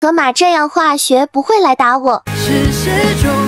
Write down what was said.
河马这样画，学不会来打我。 事实中